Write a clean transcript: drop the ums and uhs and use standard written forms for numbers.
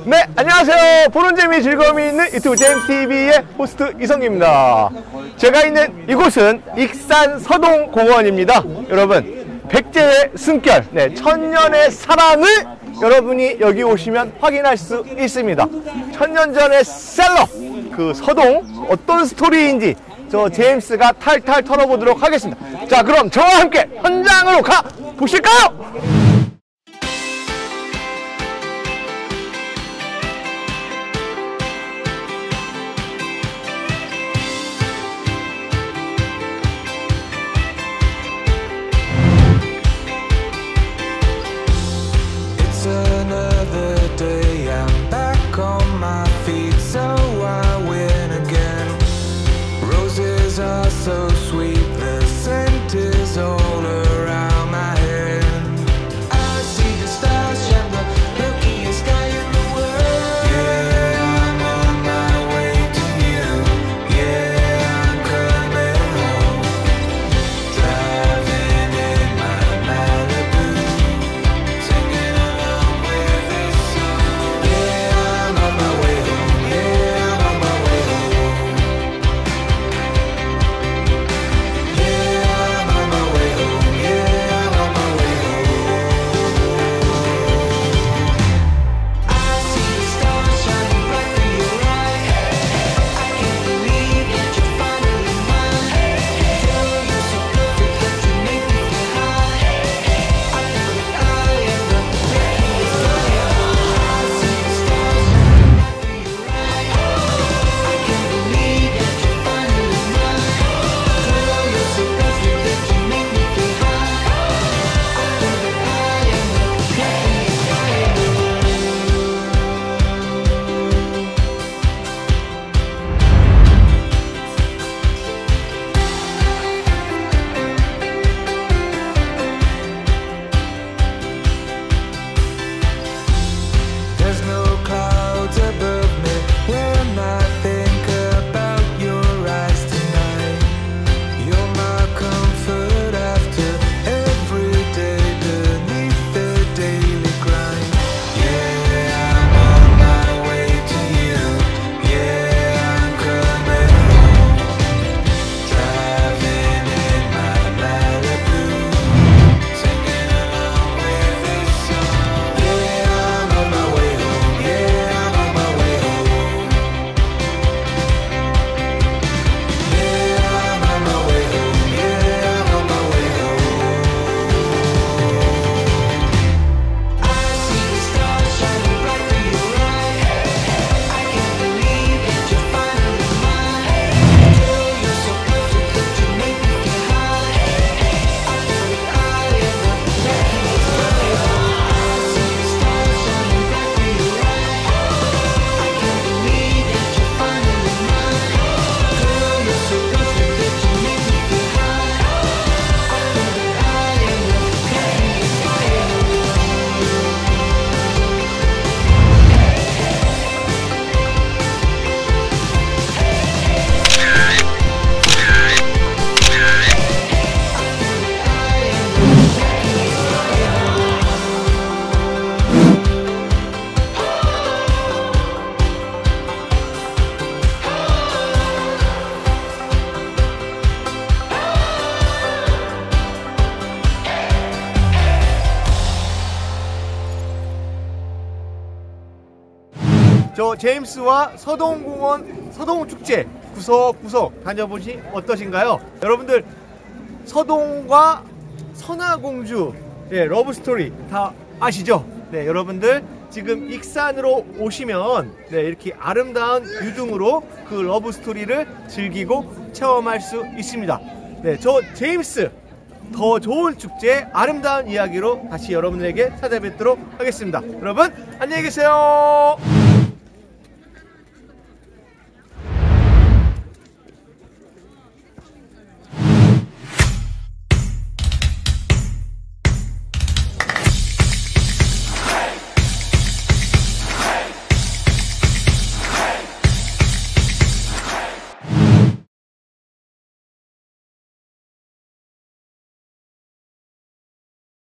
네, 안녕하세요. 보는 재미 즐거움이 있는 유튜브 제임스TV의 호스트 이성기입니다. 제가 있는 이곳은 익산 서동공원입니다. 여러분, 백제의 숨결, 천년의 사랑을 여러분이 여기 오시면 확인할 수 있습니다. 천년 전의 셀러, 그 서동 어떤 스토리인지 저 제임스가 탈탈 털어보도록 하겠습니다. 자, 그럼 저와 함께 현장으로 가 보실까요? So sweet, the scent is all around my head. I see the stars shine, the milkiest sky in the world. Yeah, I'm on my way to you. Yeah, I'm coming home. Driving in my Malibu, singing along with this song. Yeah, I'm on my way home. Yeah, I'm on my way home. 저 제임스와 서동공원 서동축제 구석구석 다녀보시 어떠신가요? 여러분들 서동과 선화공주 러브스토리 다 아시죠? 여러분들 지금 익산으로 오시면 이렇게 아름다운 유등으로 그 러브스토리를 즐기고 체험할 수 있습니다. 저 제임스 더 좋은 축제 아름다운 이야기로 다시 여러분에게 찾아뵙도록 하겠습니다. 여러분 안녕히 계세요.